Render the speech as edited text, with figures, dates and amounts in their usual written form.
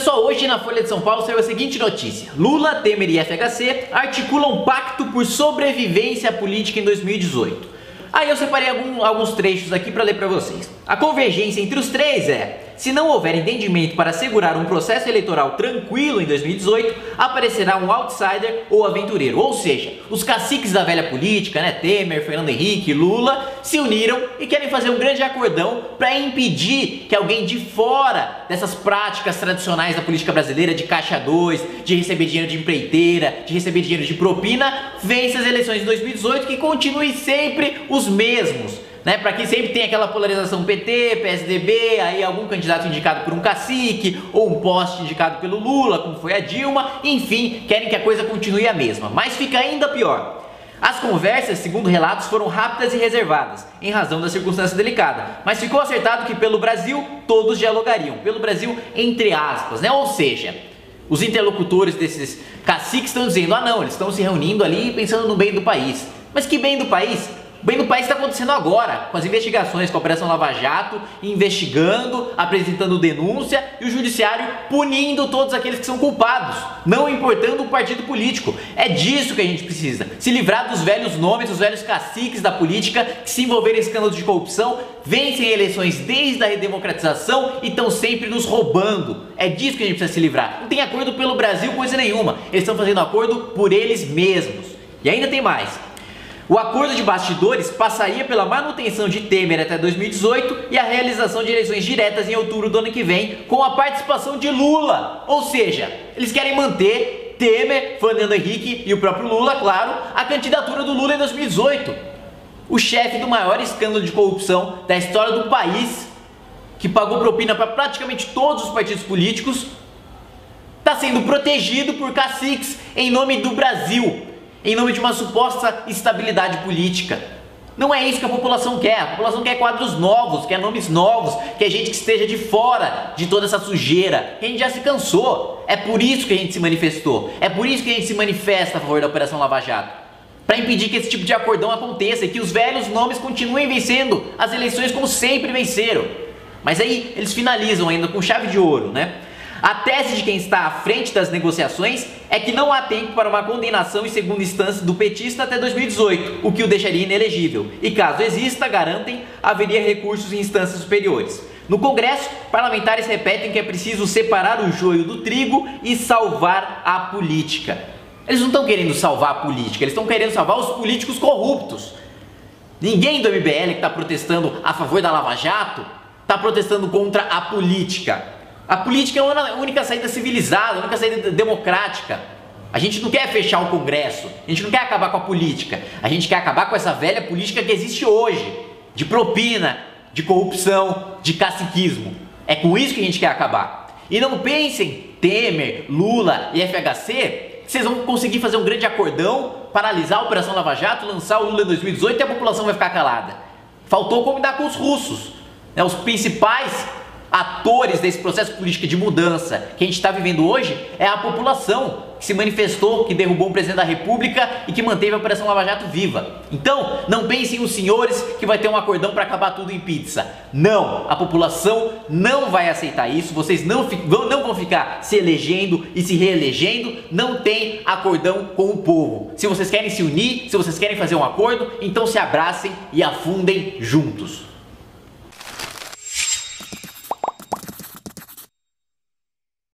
Pessoal, hoje na Folha de São Paulo saiu a seguinte notícia: Lula, Temer e FHC articulam pacto por sobrevivência política em 2018. Aí eu separei alguns trechos aqui para ler para vocês. A convergência entre os três é: se não houver entendimento para assegurar um processo eleitoral tranquilo em 2018, aparecerá um outsider ou aventureiro. Ou seja, os caciques da velha política, Temer, Fernando Henrique, Lula, se uniram e querem fazer um grande acordão para impedir que alguém de fora dessas práticas tradicionais da política brasileira, de caixa 2, de receber dinheiro de empreiteira, de receber dinheiro de propina, vença as eleições de 2018, que continue sempre os mesmos. Para que sempre tenha aquela polarização PT, PSDB, aí algum candidato indicado por um cacique, ou um poste indicado pelo Lula, como foi a Dilma, enfim, querem que a coisa continue a mesma. Mas fica ainda pior. As conversas, segundo relatos, foram rápidas e reservadas, em razão da circunstância delicada, mas ficou acertado que pelo Brasil todos dialogariam, pelo Brasil entre aspas, ou seja, os interlocutores desses caciques estão dizendo, não, eles estão se reunindo ali pensando no bem do país. Mas que bem do país? O bem do país está acontecendo agora, com as investigações, com a Operação Lava Jato, investigando, apresentando denúncia e o judiciário punindo todos aqueles que são culpados, não importando o partido político. É disso que a gente precisa, se livrar dos velhos nomes, dos velhos caciques da política que se envolveram em escândalos de corrupção, vencem eleições desde a redemocratização e estão sempre nos roubando. É disso que a gente precisa se livrar. Não tem acordo pelo Brasil, coisa nenhuma. Eles estão fazendo acordo por eles mesmos. E ainda tem mais. O acordo de bastidores passaria pela manutenção de Temer até 2018 e a realização de eleições diretas em outubro do ano que vem, com a participação de Lula. Ou seja, eles querem manter Temer, Fernando Henrique e o próprio Lula, claro, a candidatura do Lula em 2018. O chefe do maior escândalo de corrupção da história do país, que pagou propina para praticamente todos os partidos políticos, está sendo protegido por caciques em nome do Brasil, em nome de uma suposta estabilidade política. Não é isso que a população quer. A população quer quadros novos, quer nomes novos, quer gente que esteja de fora de toda essa sujeira. A gente já se cansou. É por isso que a gente se manifestou. É por isso que a gente se manifesta a favor da Operação Lava Jato. Para impedir que esse tipo de acordão aconteça e que os velhos nomes continuem vencendo as eleições como sempre venceram. Mas aí eles finalizam ainda com chave de ouro, A tese de quem está à frente das negociações é que não há tempo para uma condenação em segunda instância do petista até 2018, o que o deixaria inelegível. E caso exista, garantem, haveria recursos em instâncias superiores. No Congresso, parlamentares repetem que é preciso separar o joio do trigo e salvar a política. Eles não estão querendo salvar a política, eles estão querendo salvar os políticos corruptos. Ninguém do MBL que está protestando a favor da Lava Jato está protestando contra a política. A política é a única saída civilizada, a única saída democrática. A gente não quer fechar o Congresso, a gente não quer acabar com a política, a gente quer acabar com essa velha política que existe hoje, de propina, de corrupção, de caciquismo. É com isso que a gente quer acabar. E não pensem, Temer, Lula e FHC, que vocês vão conseguir fazer um grande acordão, paralisar a Operação Lava Jato, lançar o Lula em 2018 e a população vai ficar calada. Faltou combinar com os russos, os principais atores desse processo político de mudança que a gente está vivendo hoje é a população que se manifestou, que derrubou o presidente da República e que manteve a Operação Lava Jato viva. Então, não pensem os senhores que vai ter um acordão para acabar tudo em pizza. Não, a população não vai aceitar isso, vocês não vão ficar se elegendo e se reelegendo, não tem acordão com o povo. Se vocês querem se unir, se vocês querem fazer um acordo, então se abracem e afundem juntos.